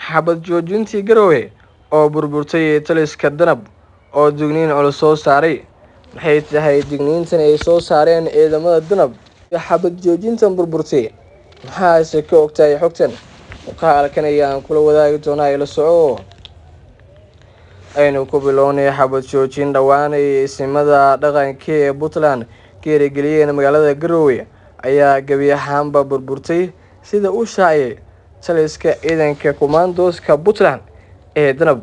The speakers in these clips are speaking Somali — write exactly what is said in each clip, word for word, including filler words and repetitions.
xabad joojintii Garowe oo burburtay taliska danab oo digniin culus soo saaray. Maxay tahay digniintan ay soo saareen ciidamada danab iyo xabad joojintan burburtay? Maxaase ka ogtahay xogtan? Muuqaalkan ayaan kula wadaagi doonaa ila soco. Aynu ku bilownay xabad joojin dhawaan ay isimada dhaqanka ee Puntland geerigeliyeen magaalada Garowe ayaa gabi ahaanba burburtay sida uu shaaciyay taliska ciidanka commandos-ka Puntland ee danab.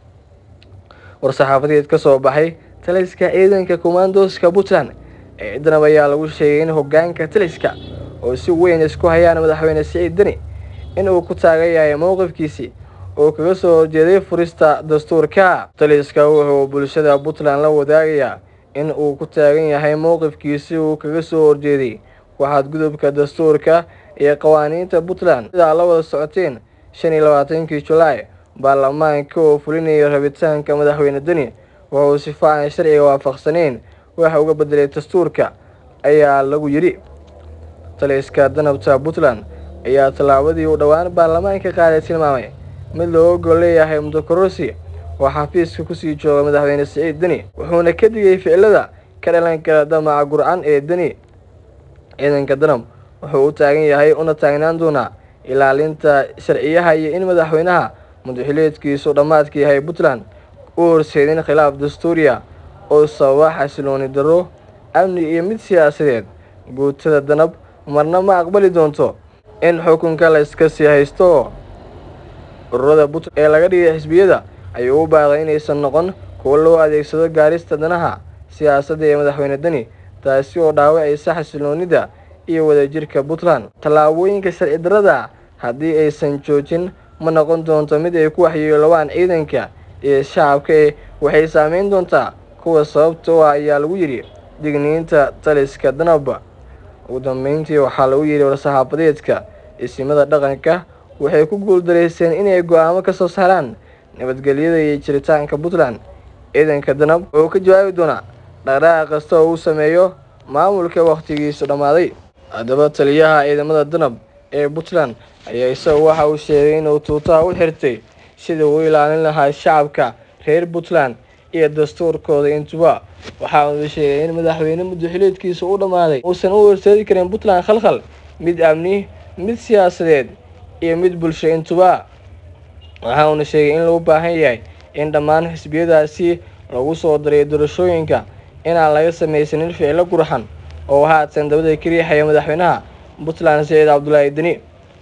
War-saxaafadeed ka soo baxay taliska ciidanka commandos-ka Puntland ee danab ayaa lagu sheegay in hoggaanka taliska oo si weyn isku hayaan madaxweyne Siciid Dani in uu ku taagan yahay mowqifkiisii oo kaga soo horjeeday furista dastuurka. Taliska wuxuu bulshada Puntland la wadaagayaa in uu ku taagan yahay mowqifkiisii uu kaga soo horjeeday waxadgudubka dastuurka iyo qawaaniinta Puntland. Sida la wada socoteen shan iyo labaatankii July baarlamaanka oo fulinayay rabitaanka madaxweyne Dani wuxuu si fiican sharciga waafaqsaneyn waxa uga bedelay dastuurka ayaa lagu yiri. Taliska danabta Puntland ayaa tallaabadii uu dhawaan baarlamaanka qaaday tilmaamay mid loo oggol leeyahay muddo kororsi oo xafiiska ku sii jooga madaxweyne Siciid Dani, wuxuuna ka digay ficilada ka dhalan kara damaca gurcan ee Dani. Ciidanka danab wuxuu u taagan yahay una taagnaan doonaa ilaalinta sharciyaha iyo in madaxweynaha madaxweyneedkiisu dhammaadka yahay Puntland u horseedin khilaaf dastuuriya oo sababa xasilooni darro amni iyo mid siyaasadeed. Guutada danab marna ma aqbali doonto in xukunka la iska sii haysto. Ururada Puntland ee laga dhigay xisbiyada ayuu u baaqay inaysan noqon kuwo loo adeegsado gaarista danaha siyaasadda ee madaxweyne Dani, taasi oo dhaawacaysa xasiloonida iyo wadajirka Puntland. Tallaabooyinka sharci darrada haddii aysan joojin ma noqon doonto mid ay ku waxyeeloobaan ciidanka iyo shacabka ee waxay saameyn doontaa kuwa sababtoo ah ayaa lagu yiri digniinta taliska danab. Ugu dambeyntii waxaa lagu yiri war-saxaafadeedka isimada dhaqanka waxay ku guuldareysteen inay go'aamo ka soo saaraan nabadgelyada iyo jiritaanka Puntland. Ciidanka danab oo ka jawaabi doona dhaqdhaqaaq kasta oo uu sameeyo maamulka waqtigiisu dhammaaday. Haddaba taliyaha ciidamada danab ee Puntland ayaa isagu waxa uu sheegay inuu tuutaha u xirtay sidii uu ilaalin lahaa shacabka reer Puntland iyo dastuurkooda intuba. Waxa uu sheegay in madaxweyne madaxweyneedkiisu uu dhammaaday uusan u horseedi karin Puntland khalkhal mid amni, mid siyaasadeed iyo mid bulsho intuba. Waxa uu sheegay in loo baahan yahay in dhammaan xisbiyadaasi lagu soo daray doorashooyinka inaan laga samaysanin ficilo gurxan oo haatan dabada ka riixaya madaxweynaha Puntland Siciid Cabdullaahi Dani.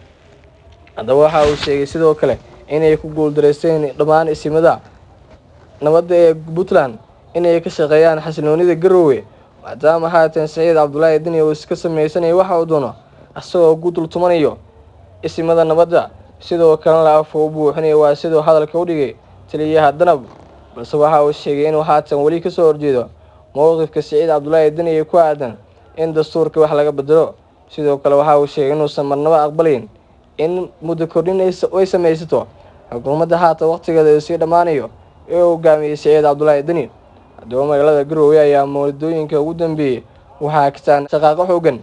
Haddaba waxa uu sheegay sidoo kale inay ku guuldareysteen dhammaan isimada nabadda ee Puntland inay ka shaqeeyaan xasiloonida Garowe maadaama haatan Siciid Cabdullaahi Dani uu iska sameysanayo waxa uu doono asagoo ku dul tumanayo isimada nabadda sidoo kalena afka u buuxinayo. Waa sidoo hadalka u dhigay taliyaha danab, balse waxa uu sheegay inuu haatan weli ka soo horjeedo mowqifka Siciid Cabdullaahi Dani ee ku aadan in dastuurka wax laga bedelo. Sidoo kale waxa uu sheegay inuusan marnaba aqbalayn in muddo kordhin ay samaysato xukuumadda haatan waqtigeeda sii dhammaanayo ee uu hogaamiyey Siciid Cabdullaahi Dani. Haddaba magaalada Garowe ayaa muddooyinka ugu dambeeyay waxaa ka taagan shaqaaqo xooggan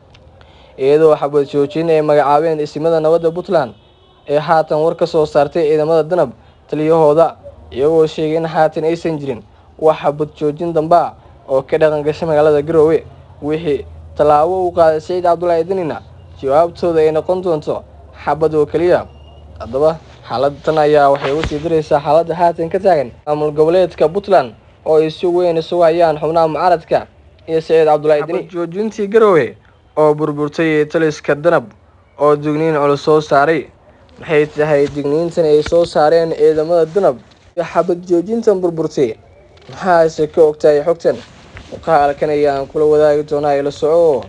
iyadoo xabad joojin ay magacaabeen isimada nabadda Puntland ee haatan war ka soo saartay ciidamada danab taliyahooda, iyagoo sheegay in haatan aysan jirin wax xabad joojin damba oo ka dhaqan gashay magaalada Garowe. Wixii tallaabo uu qaaday Siciid Cabdullaahi Danina jawaabtooda ay noqon doonto xabad oo kaliya. Haddaba xaaladdan ayaa waxay u sii diraysaa xaaladda haatan ka taagan maamul goboleedka Puntland oo ay si weyn isugu hayaan xubnaha mucaaradka iyo Siciid Cabdullaahi Dani. Xabad joojintii Garowe oo burburtay taliska danab oo digniin culus soo saaray. Maxay tahay digniintan ay soo saareen ciidamada danab iyo xabad joojintan burburtay? Maxaase ka ogtahay xogtan? Muuqaalkan ayaan kula wadaagi doonaa ila soco.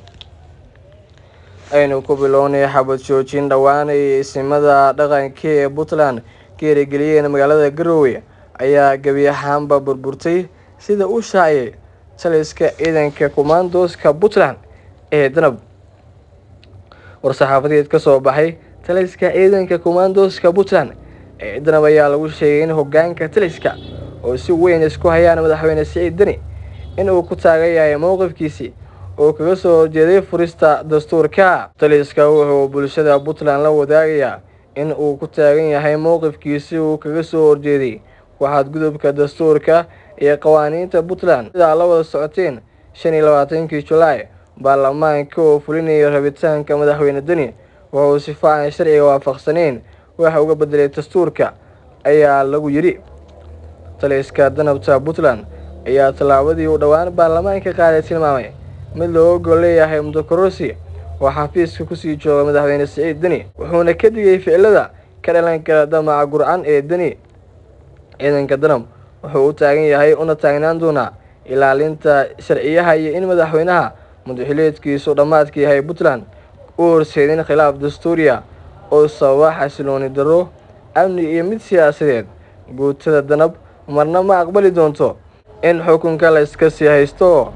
Aynu ku bilownay xabad joojin dhawaan ay isimada dhaqanka ee Puntland geerigeliyeen magaalada Garowe ayaa gabi ahaanba burburtay sida uu shaaciyay taliska ciidanka commandos-ka Puntland ee danab. War-saxaafadeed ka soo baxay taliska ciidanka commandos-ka Puntland ee danab ayaa lagu sheegay in hoggaanka taliska oo si weyn isku hayaan madaxweyne Siciid Dani in uu ku taagan yahay mowqifkiisii oo kaga soo horjeeday furista dastuurka. Taliska wuxuu bulshada Puntland la wadaagayaa in uu ku taagan yahay mowqifkiisii uu kaga soo horjeeday waxadgudubka dastuurka iyo qawaaniinta Puntland. Sida la wada socoteen shan iyo labaatankii July, baarlamaanka oo fulinaya rabitaanka madaxweyne Deni wuxuu si fiican sharciga waafaqsaneyn waxa uga bedelay dastuurka ayaa lagu yiri. Taliska danabta Puntland ayaa tallaabadii uu dhawaan baarlamaanka qaaday tilmaamay mid loo ogol leeyahay muddo kororsi oo xafiiska ku sii jooga madaxweyne Siciid Deni, wuxuuna ka digay ficilada ka dhalan kara damaca gurcan ee Deni. Ciidanka danab wuxuu u taagan yahay una taagnaan doonaa ilaalinta sharciyaha iyo in madaxweynaha madaxweyneedkiisu dhamaadka yahay Puntland u horseedin khilaaf dastuuriya oo sababa xasilooni darro amni iyo mid siyaasadeed. Guutada danab marna ma aqbali doonto in xukunka la iska sii haysto.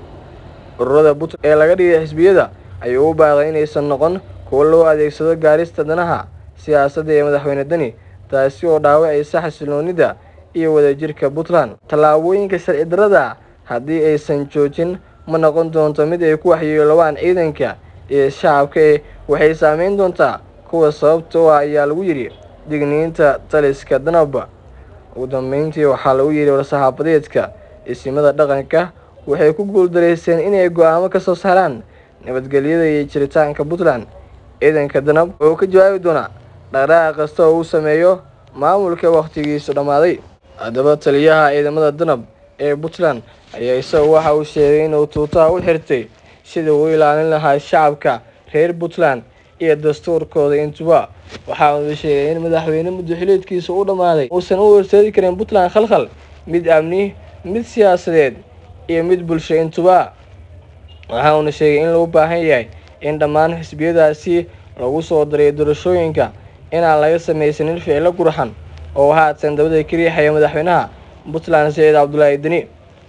Ururada Puntland ee laga dhigay xisbiyada ayuu u baaqay inaysan noqon kuwo loo adeegsado gaarista danaha siyaasadda ee madaxweyne Deni, taasi oo dhaawacaysa xasiloonida iyo wadajirka Puntland. Tallaabooyinka sharci darrada haddii aysan joojin ma noqon doonto mid ay ku waxyeeloobaan ciidanka iyo shacabka ee waxay saameyn doontaa kuwa sababtoo ah ayaa lagu yiri digniinta taliska danab. Ugu dambeyntii waxaa lagu yiri war-saxaafadeedka isimada dhaqanka waxay ku guuldareysteen inay go'aamo ka soo saaraan nabadgelyada iyo jiritaanka Puntland. Ciidanka danab oo ka jawaabi doona dhaqdhaqaaq kasta oo uu sameeyo maamulka waqtigiisu dhamaaday. Haddaba taliyaha ciidamada danab ee Puntland ayaa isagu waxa uu sheegay inuu tuutaha u xirtay sidii uu ilaalin lahaa shacabka reer Puntland iyo dastuurkooda intuba. Waxa uu sheegay in madaxweyne madaxweyneedkiisu uu dhamaaday uusan u horseedi karin Puntland khalkhal mid amni, mid siyaasadeed iyo mid bulsho intuba. Waxa uu sheegay in loo baahan yahay in dhammaan xisbiyadaasi lagu soo daray doorashooyinka inaan laga samaysanin ficilo gurxan oo haatan dawladda ka riixaya madaxweynaha Puntland Siciid Cabdullaahi Deni.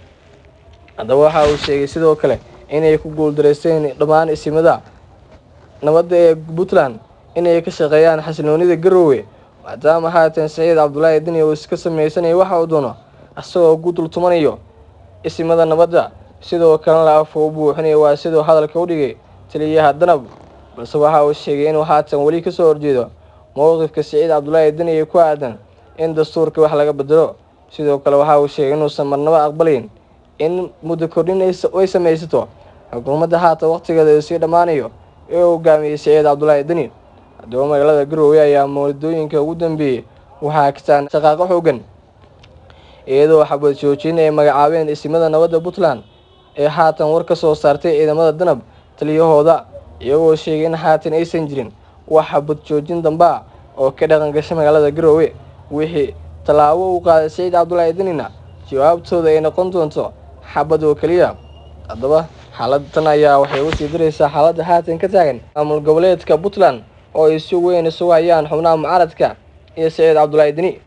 Haddaba waxa uu sheegay sidoo kale inay ku guuldareysteen dhammaan isimada nabadda ee Puntland inay ka shaqeeyaan xasiloonida Garowe, maadaama haatan Siciid Cabdullaahi Deni uu iska sameysanayo waxa uu doono asagoo ku dultumanayo isimada nabadda, sidoo kalena afka u buuxinayo. Waa sidoo hadalka u dhigay taliyaha danab, balse waxa uu sheegay inuu haatan weli ka soo horjeedo mowqifka Siciid Cabdullaahi Deni ee ku aadan in dastuurka wax laga bedelo. Sidoo kale waxa uu sheegay inuusan marnaba aqbalayn in muddo kordhin ay samaysato xukuumadda haatan waqtigeeda sii dhammaanayo ee uu hogaamiyey Siciid Cabdullaahi Deni. Haddaba magaalada Garowe ayaa muddooyinka ugu dambeeyay waxaa ka taagan shaqaaqo xooggan iyadoo xabad joojin ay magacaabeen isimada nabadda Puntland ee haatan war ka soo saartay ciidamada danab taliyahooda, iyagoo sheegay in haatan aysan jirin wax xabad joojin damba oo ka dhaqan gashay magaalada Garowe. Wixii tallaabo uu qaaday Siciid Cabdullaahi Denina jawaabtooda ay noqon doonto xabad oo kaliya. Haddaba xaaladdan ayaa waxay u sii diraysaa xaaladda haatan ka taagan maamul goboleedka Puntland oo ay si weyn isugu hayaan xubnaha mucaaradka iyo Siciid Cabdullaahi Deni.